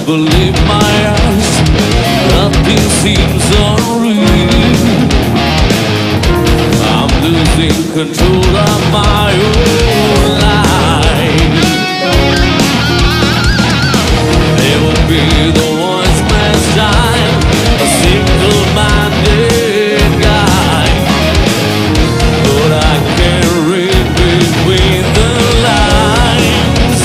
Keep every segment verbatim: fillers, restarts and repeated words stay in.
believe my eyes. Nothing seems unreal. I'm losing control of my own life. There will be the once man's time, a single-minded guy. But I can't read between the lines.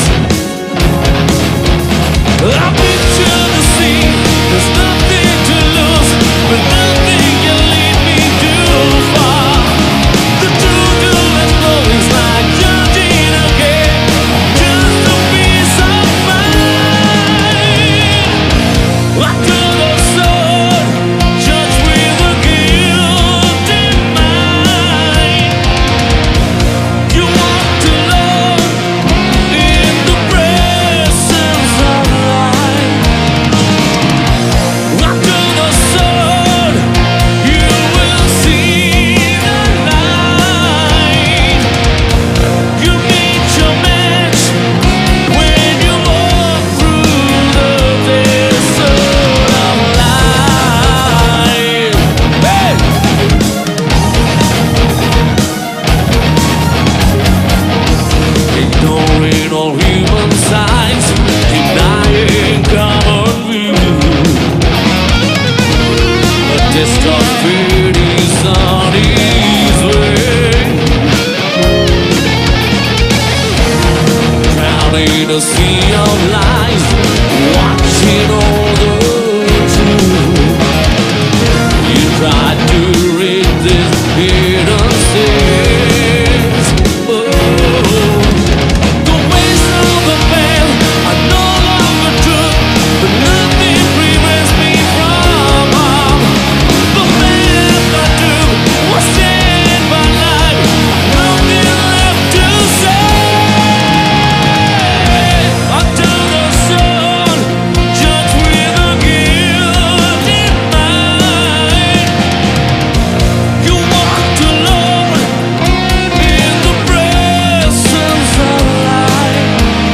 I picture the scene, there's nothing to lose, but nothing can lead me too far. The truth will explode, it's like judging again, just a piece of mind. I took a sword, judge with a guilty mind. You walked alone in the presence of light. I took a sword, you will see the light. You meet your match when you walk through the desert of life. Hey! Ignoring all human signs, denying common view. A test of fate is on his way. Drowning a sea of lies, watching all the truth. You try to read this hidden sins. Oh, the ways of the man are no longer true, but nothing prevents me from harm. The path I took was saved by life, nothing left to say. I took a sword, judged with a guilty mind. You walked alone in the presence of light.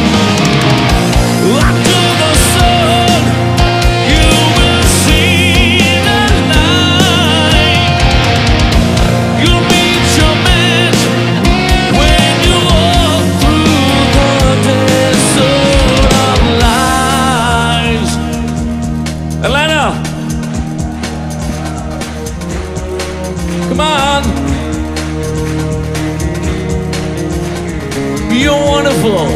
I took a sword, you will see the light. You'll meet your match when you walk through the desert of lies. Atlanta, come on. You're wonderful.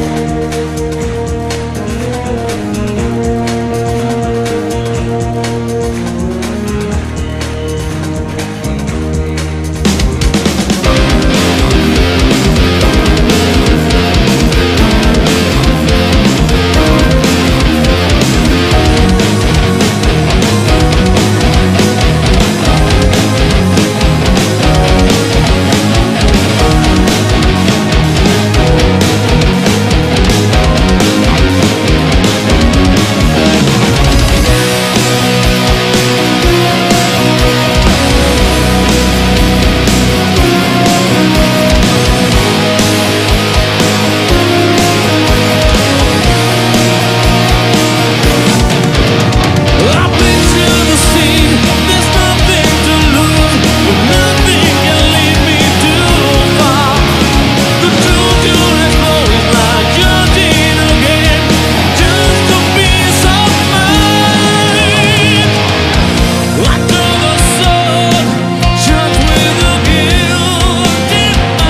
I picture the scene, there's nothing to lose, but nothing can lead me too far. The truth you'll explore is like judging again, just a piece of mind. I took a sword, judged with a guilty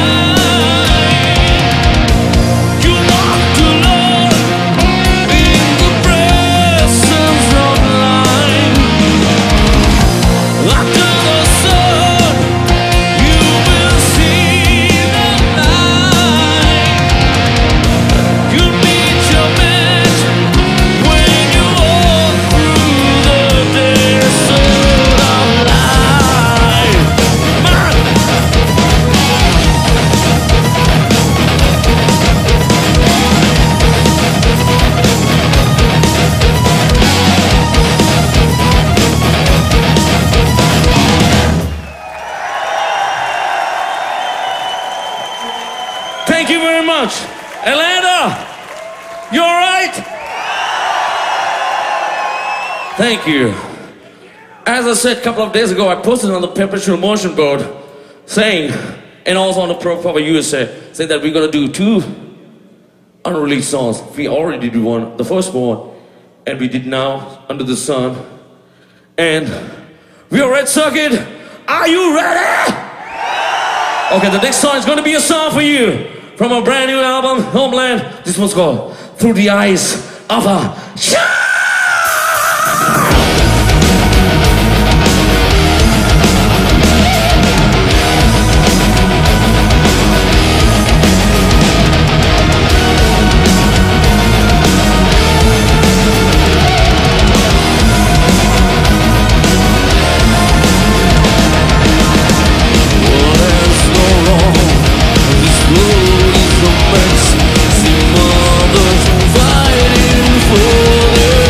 mind. You walked alone in the presence of light. I took a sword, you will see the light. You'll meet your match when you walk through the desert of life. Man! Thank you very much. Atlanta, you all right? Thank you. As I said a couple of days ago, I posted on the Perpetual Motion board saying, and also on the Pro Proper U S A, saying that we're gonna do two unreleased songs. We already did one, the first one, and we did Now Under the Sun. And we are Red Circuit. Are you ready? Okay, the next song is gonna be a song for you from a brand new album, Homeland. This one's called Through the Eyes of a Child. See mothers fighting for their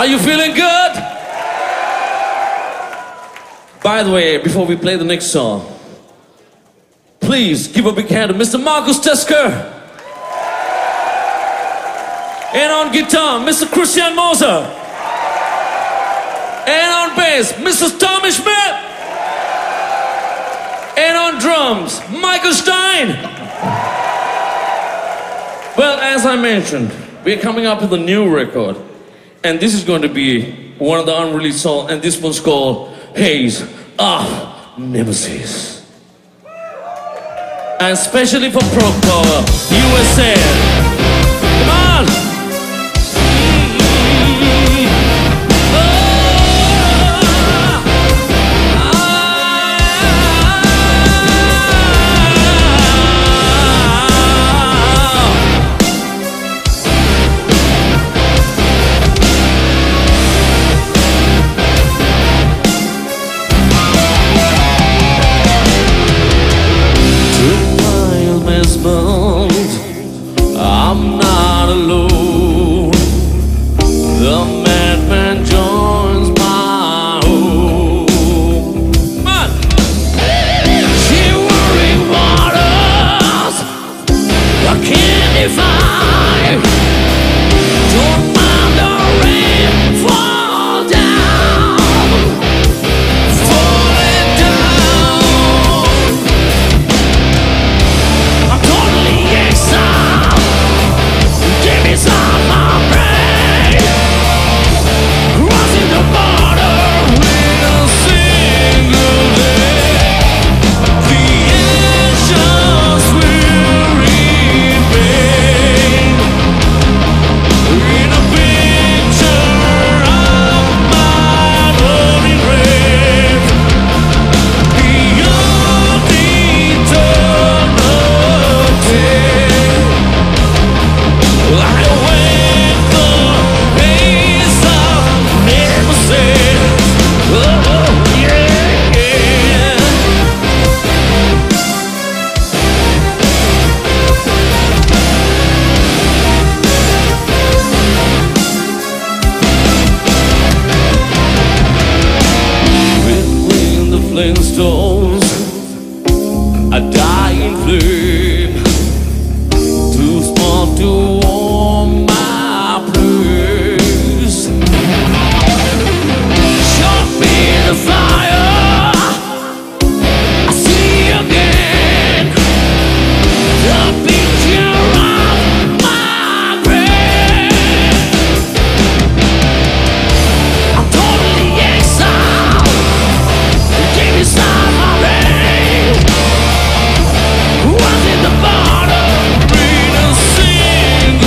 Are you feeling good? By the way, before we play the next song, please give a big hand to Mister Marcus Tesker. And on guitar, Mister Christian Moser. And on bass, Missus Tommy Schmidt. And on drums, Michael Stein. Well, as I mentioned, we're coming up with a new record. And this is going to be one of the unreleased songs. And this one's called Haze of Nemesis. And especially for Prog Power U S A. Come on! I'm not alone. The madman joins my home. Come on. Shivering waters I can't define. Don't mind the rain fall down, falling down. I'm totally exiled. Give me some of my brain. Crossing the border in a single day. The actions will remain in a picture of my lonely grave. Beyond eternity, I await the haze of nemesis. Oh, yeah, yeah. Between the Flintstones, a dying flame, too small to warm my place. Show me the fire I see again, the picture of my grave. I'm totally exiled. Give me some of rain. Was in the bottom in a single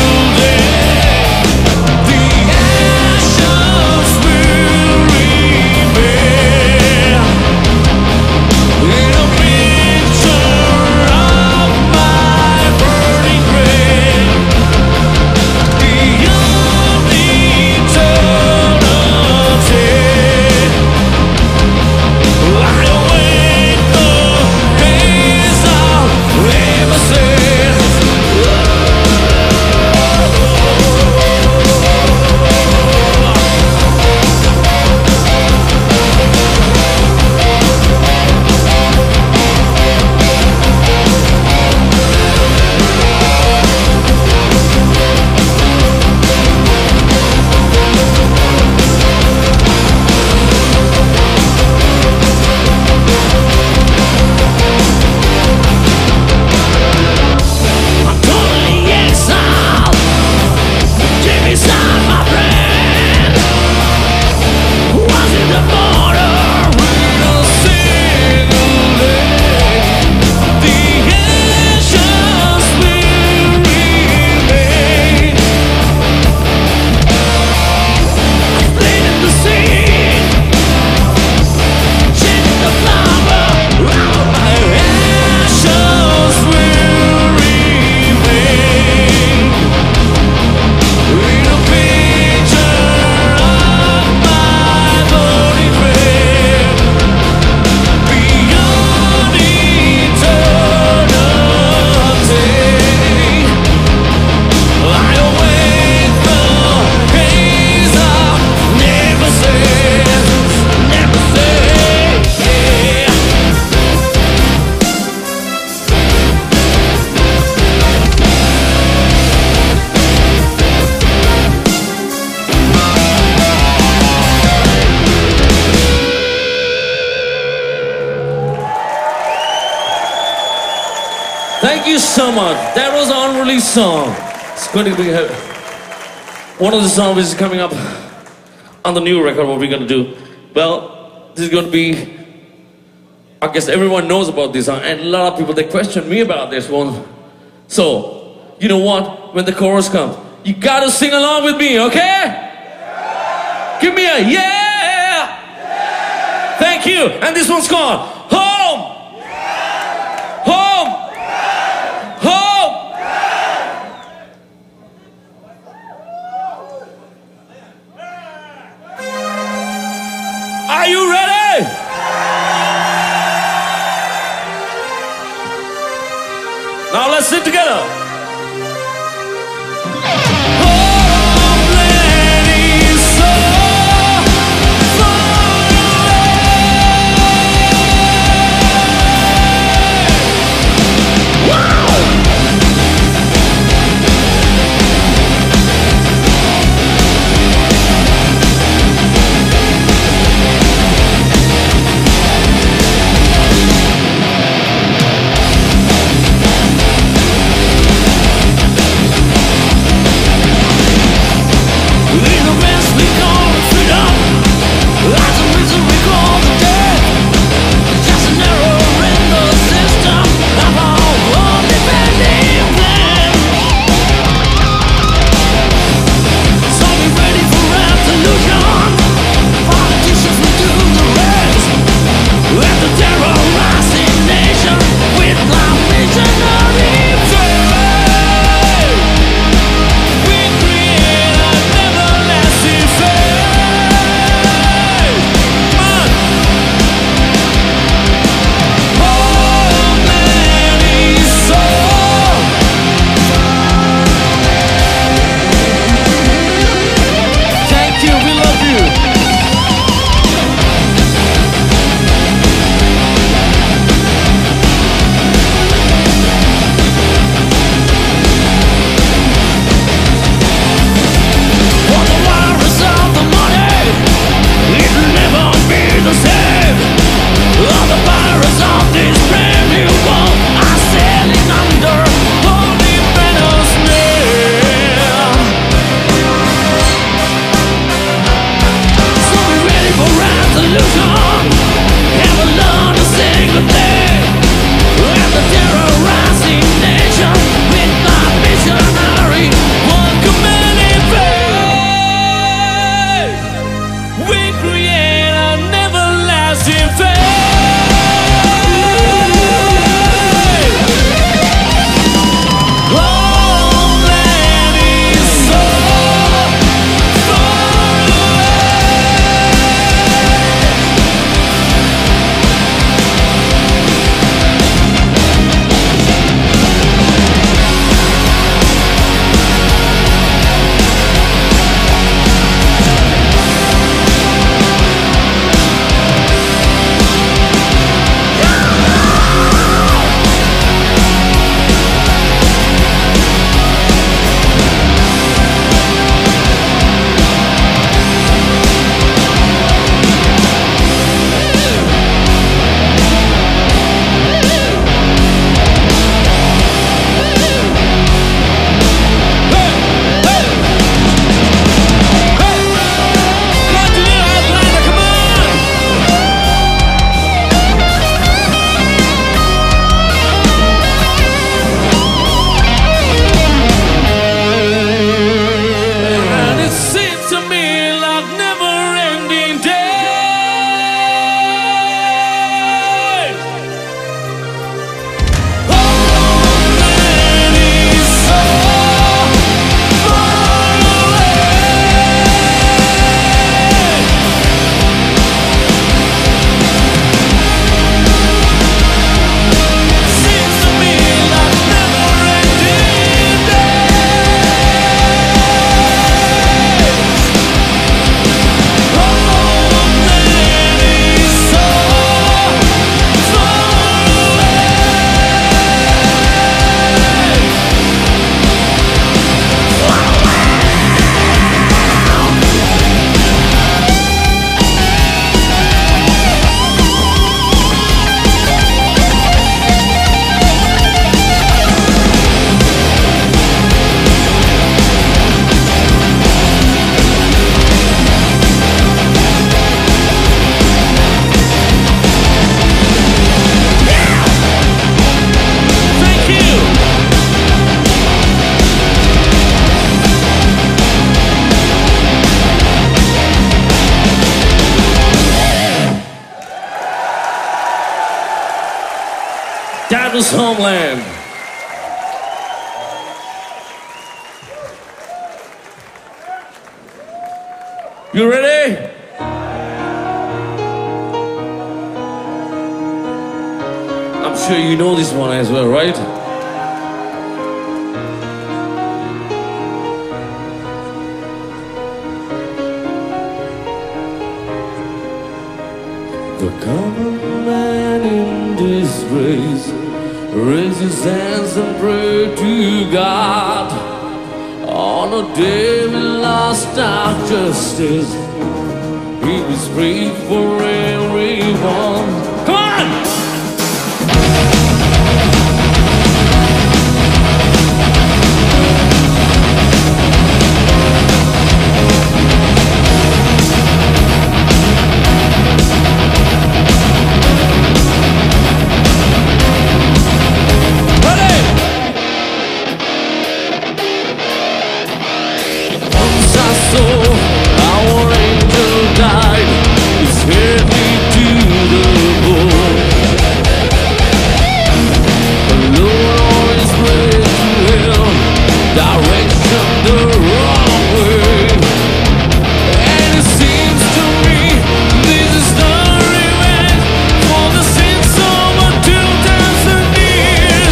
Thank you so much. That was an unreleased song. It's going to be uh, one of the songs which is coming up on the new record. What we're going to do? Well, this is going to be, I guess everyone knows about this song, and a lot of people, they question me about this one. So, you know what? When the chorus comes, you got to sing along with me, okay? Yeah. Give me a yeah! Yeah. Thank you. And this one's called Home! Yeah. Home! Are you ready? Now let's sing together. Dad's homeland. You ready? I'm sure you know this one as well, right? The common man in disgrace raise his hands and pray to God. On a day we lost our justice, he was free for everyone. Come on! Our angel died, he's hid me to the bone. The Lord always way to hell, direction the wrong way. And it seems to me this is the revenge for the sins over two thousand years.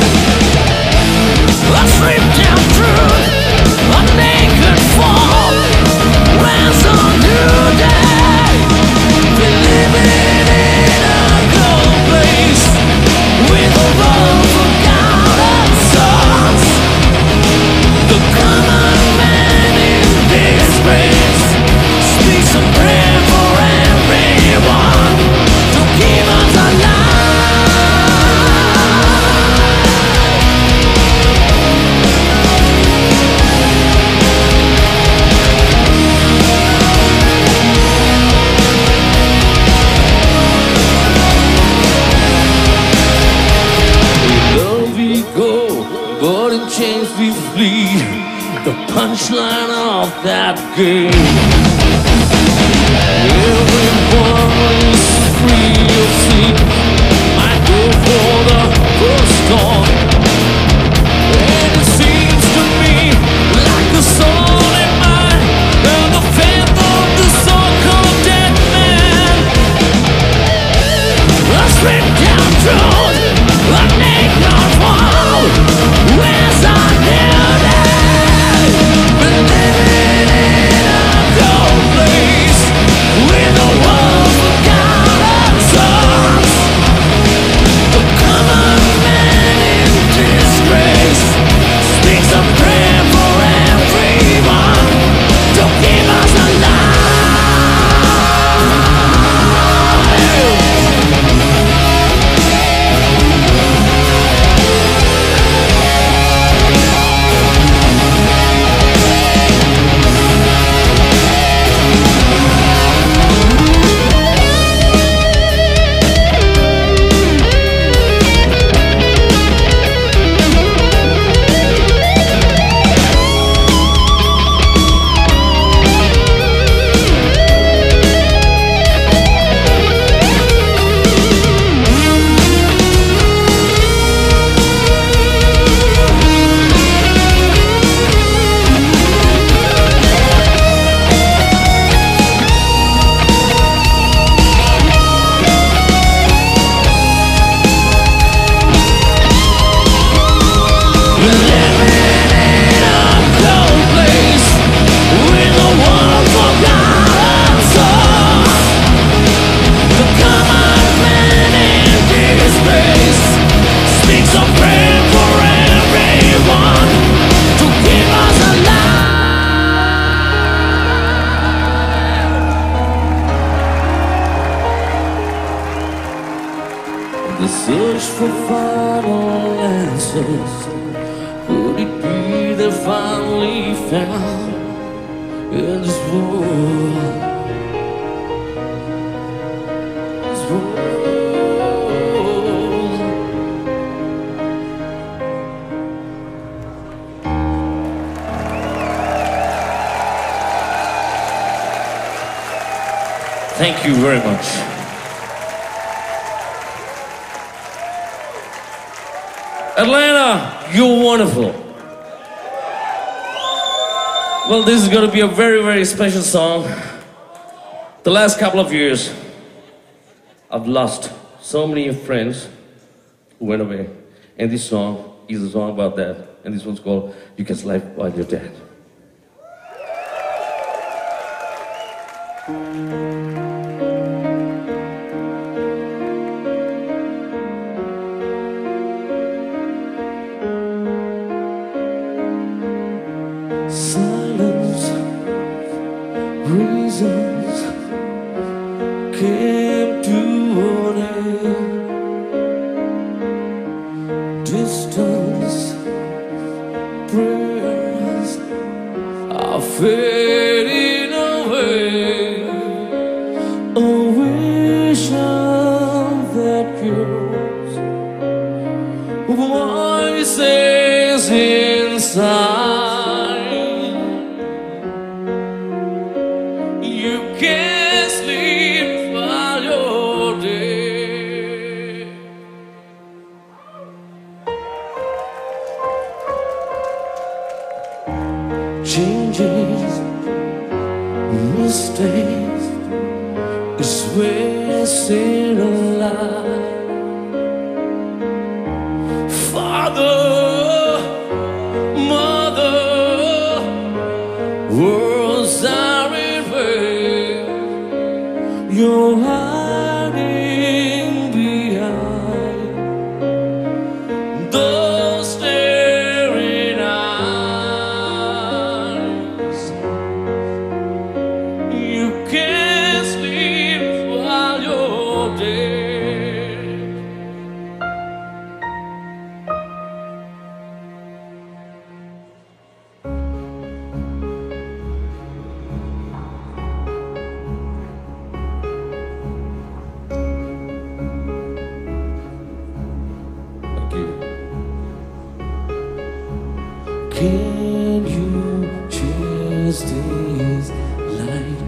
I slipped down through a naked fall. Where's a new day? We're living in a cold place with a love for God and sons. The common man in disgrace speaks a prayer for everyone to keep us alive. But in chains we flee, the punchline of that game. Everyone is free of sleep, I go for the first storm. And it seems to me like the soul in mine and the faith of the so-called dead man. I slip down through a naked wall. Where's our new day? We're living in a cold place with a world for God and sons. The common man in disgrace speaks a prayer for everyone to keep us alive. The search for final answers, could it be they're finally found in this world? This world. Thank you very much. Atlanta, you're wonderful. Well, this is going to be a very, very special song. The last couple of years, I've lost so many friends who went away. And this song is a song about that. And this one's called You Can Life While You're Dead. Silence, reasons came to an end. Distance, prayers are fading away. A vision that yours voices inside. You can't sleep while you're dead. Changes, mistakes is wasting a life. Father, mother, worlds are in vain. You're hiding behind those staring eyes. You can't sleep while you're dead. Thank you. Can you chase this light?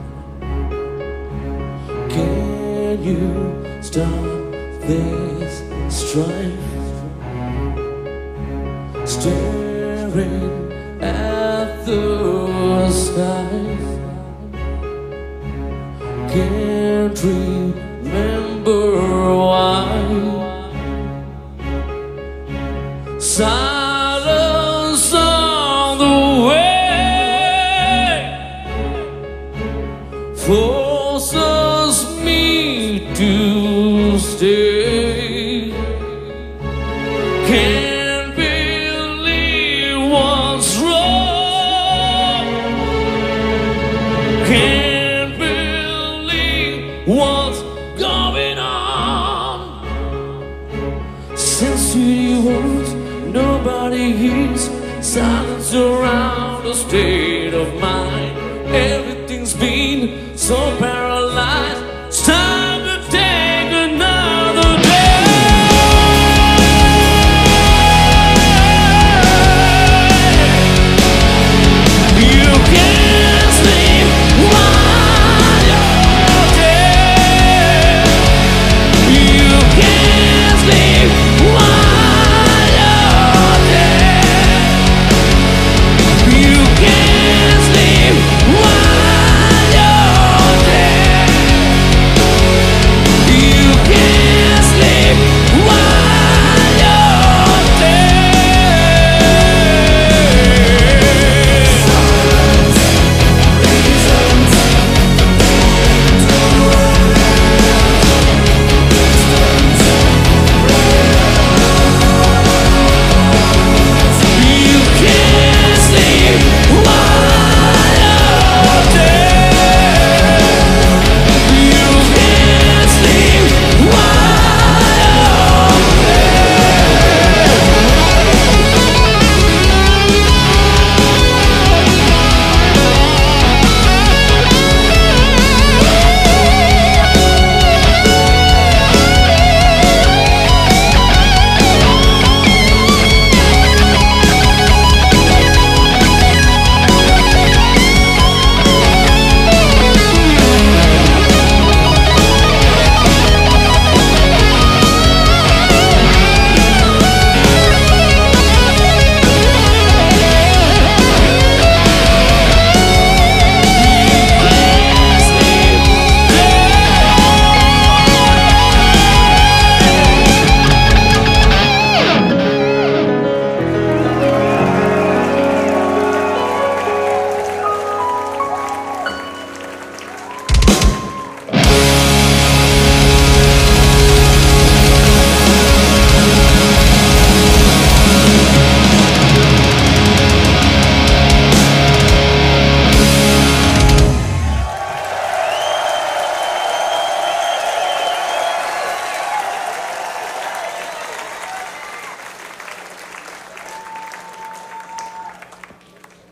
Can you stop this strife? Staring at the sky, can't remember why. Silence on the way forces me to stay. Can't believe what's wrong. Can't believe what's going on. Sensitive words nobody hears. Silence around a state of mind. Everything's been so paralyzed. It's time to take another day. You can't sleep while you're dead. You can't sleep while you're dead. You can't sleep while you're dead.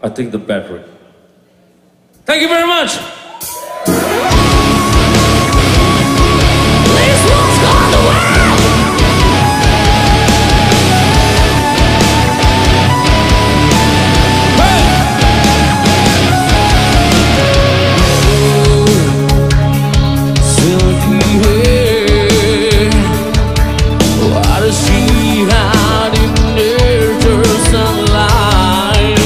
I think the battery. Thank you very much. This one's gone the world. Silky hair, what does she hide in nature sunlight?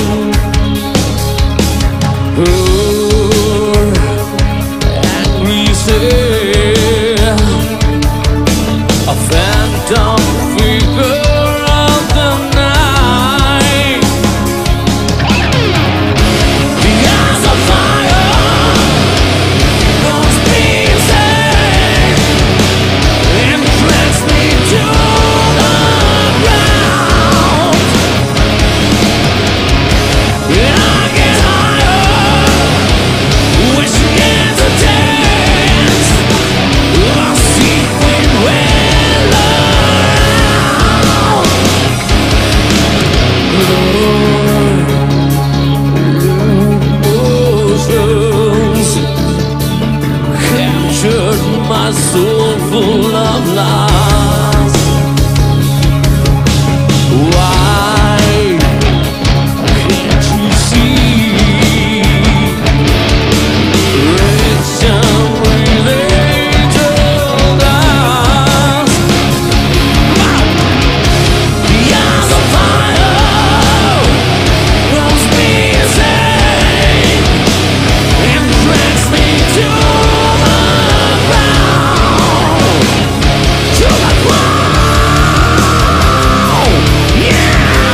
Her angry stare, a phantom figure of the night. The eyes of fire, those pieces, and drags me to the ground. And I get higher, wishing it to dance, a secret well around. Emotions captured my soul full of lies. Why can't you see? Rich and related eyes. The eyes of fire rolls me insane and drags me to the ground, to the ground. Yeah.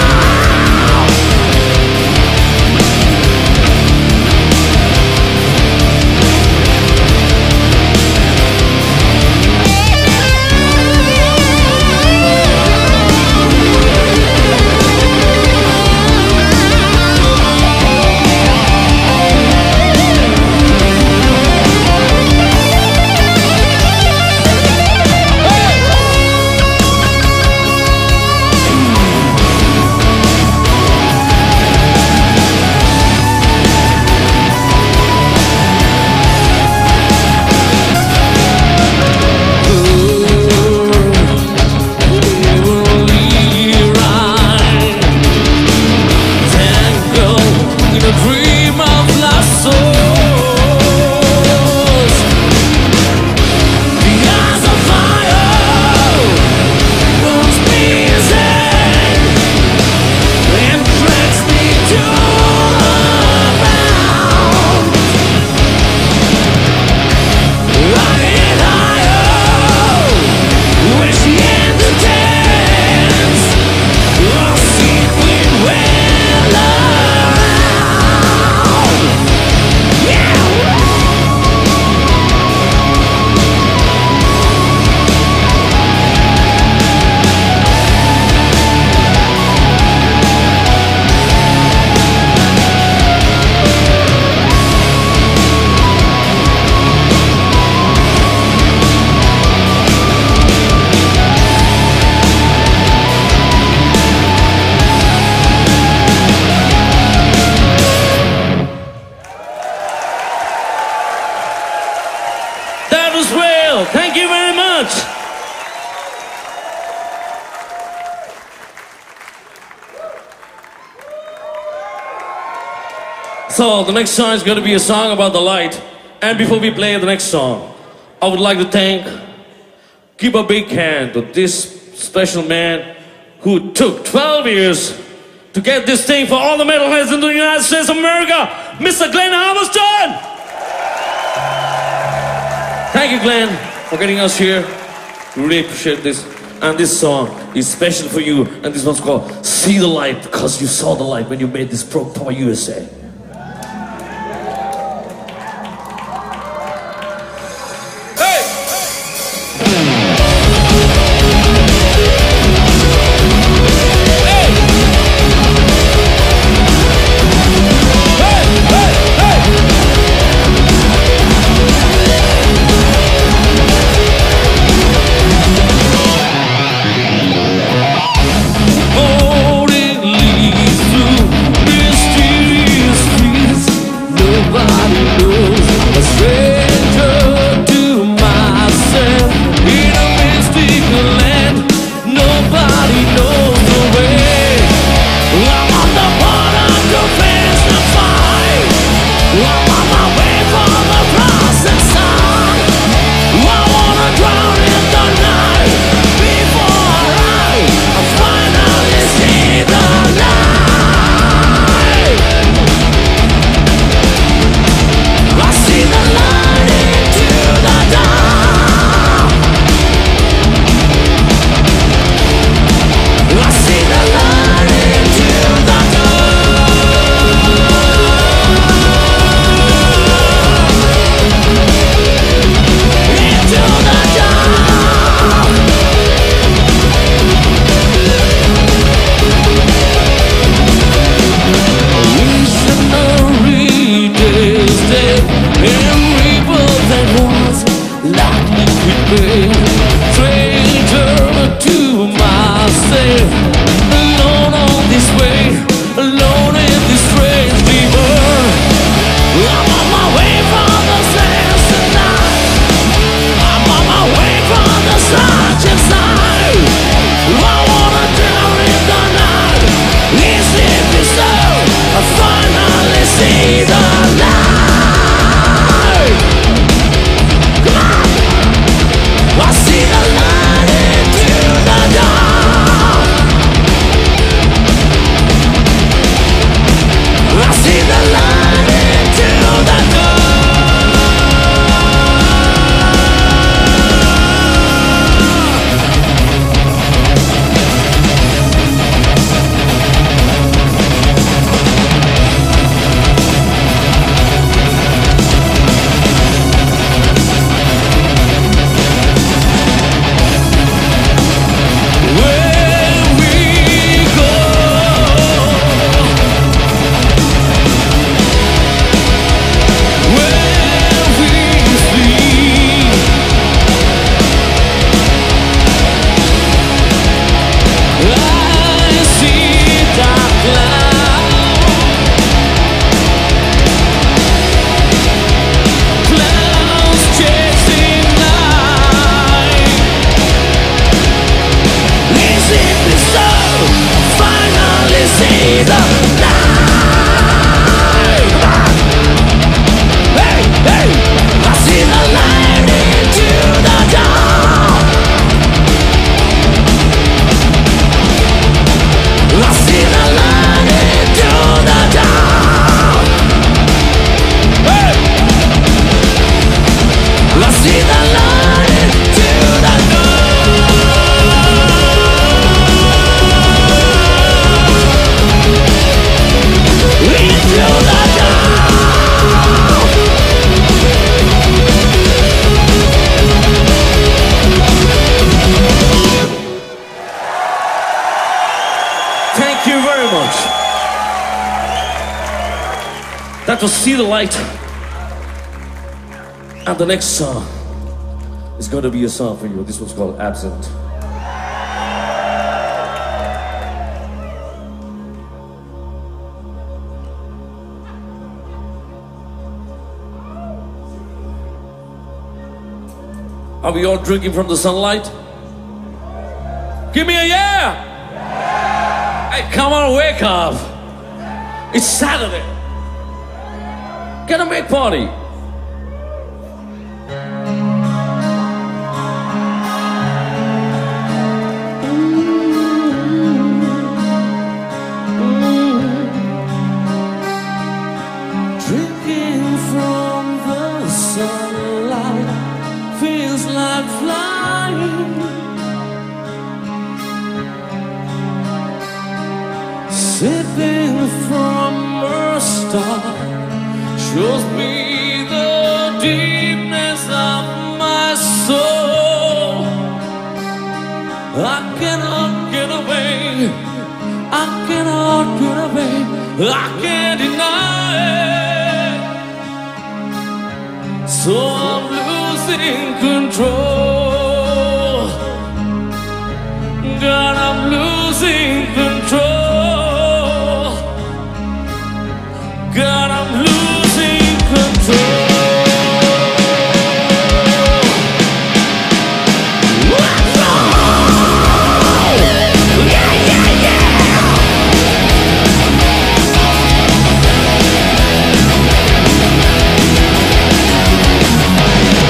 That was real. Thank you very much. So the next song is going to be a song about the light. And before we play the next song, I would like to thank, give a big hand to this special man who took twelve years to get this thing for all the metalheads in the United States of America, Mister Glenn Halberstam. Thank you, Glenn, for getting us here. We really appreciate this. And this song is special for you. And this one's called See the Light, because you saw the light when you made this Pro Power U S A. Oh, it leads to mystery. say, alone on this way, alone in this strange fever. I'm on my way from the sands tonight. I'm on my way from the sun's inside. I wanna drown in the night. Is it this love? I finally see the light. Come on! I see the light into the dark. I see the light into the dark. That was See the Light. And the next song is going to be a song for you. This one's called Absent. Are we all drinking from the sunlight? Give me a yeah! Hey, come on, wake up! It's Saturday. Gonna make party. Drinking from the sunlight feels like flying. Sipping from a star shows me the deepness of my soul. I cannot get away, I cannot get away, I can't deny it. So I'm losing control. God, I'm losing control. God, I'm losing control.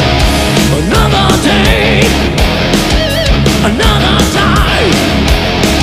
Another day, another time.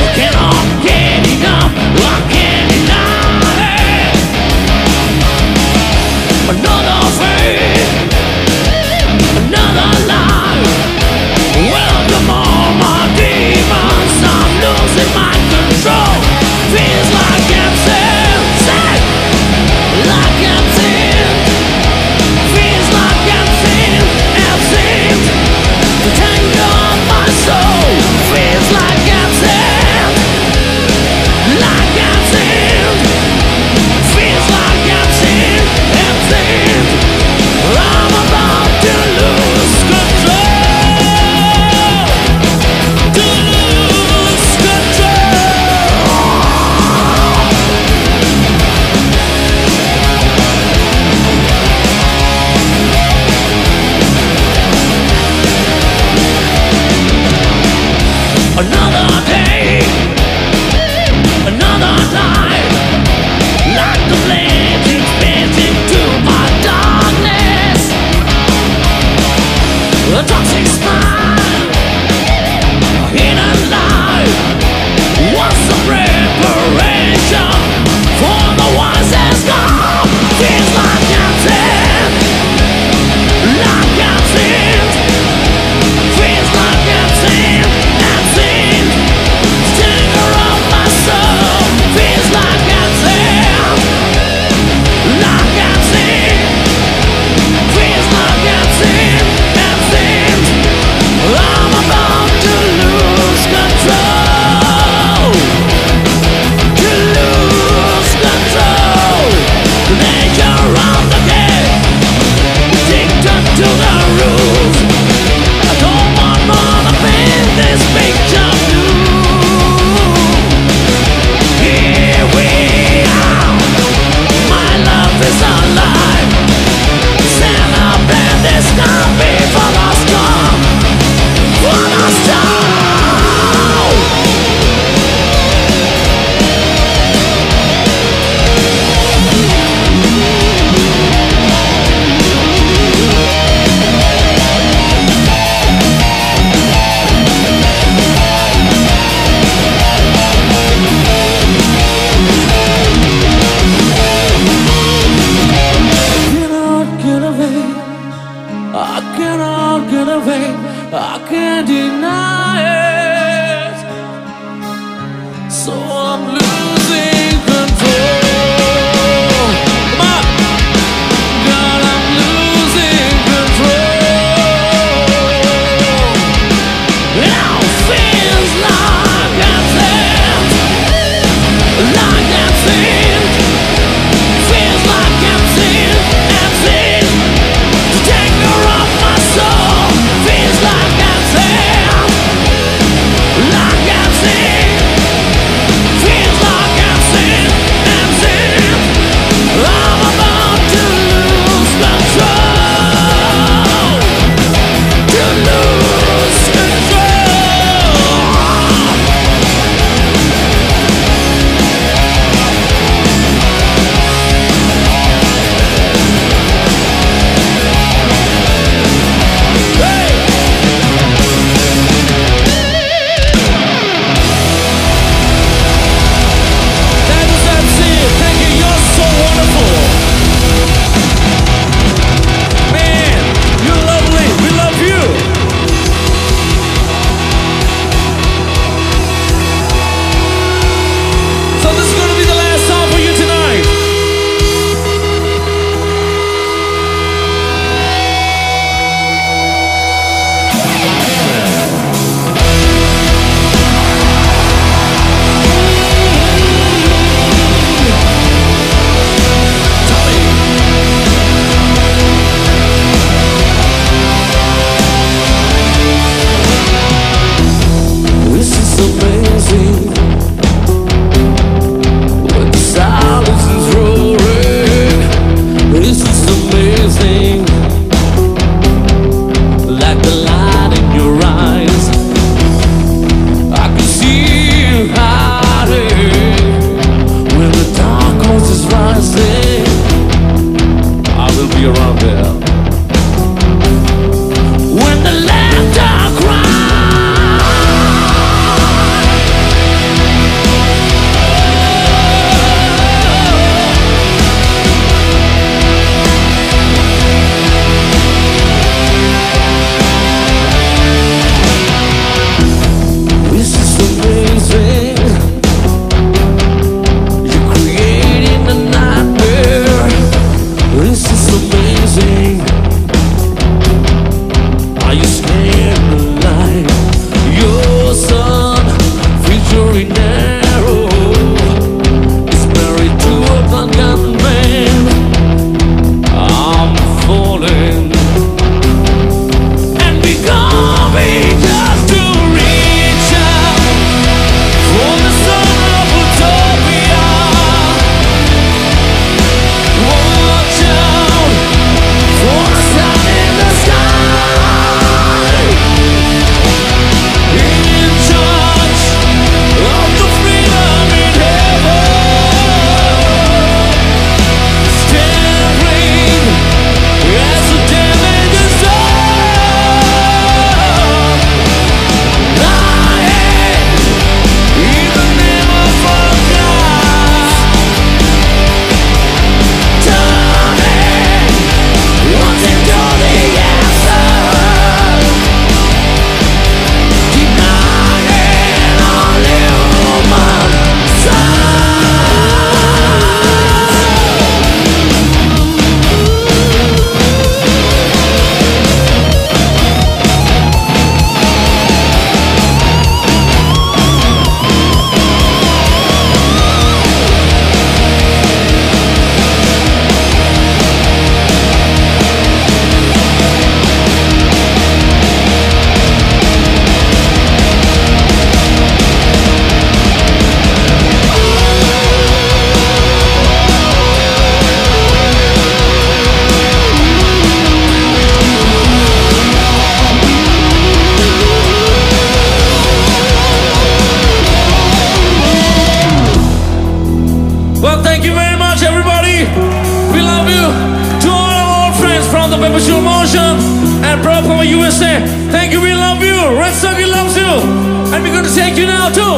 say thank you, we love you. Red Circle loves you. And we're going to take you now too.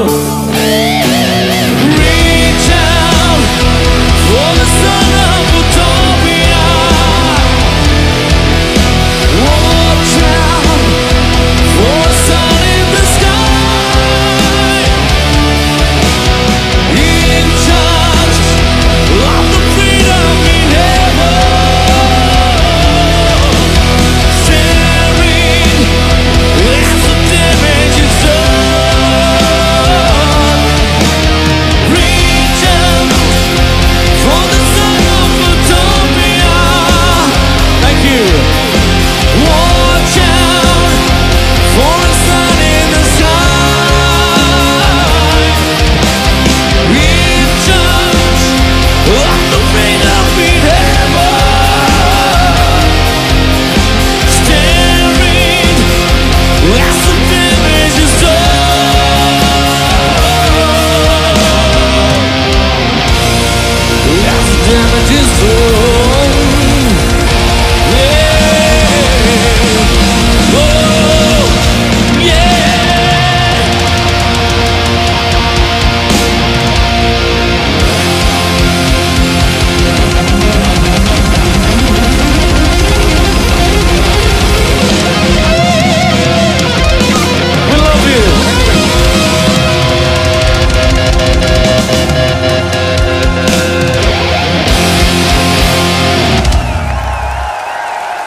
Reach out for the sun of utopia. Watch out for the sun in the sky. In charge of the freedom in heaven.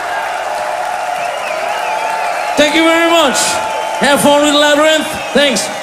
Thank you very much. Have fun with Labyrinth. Thanks.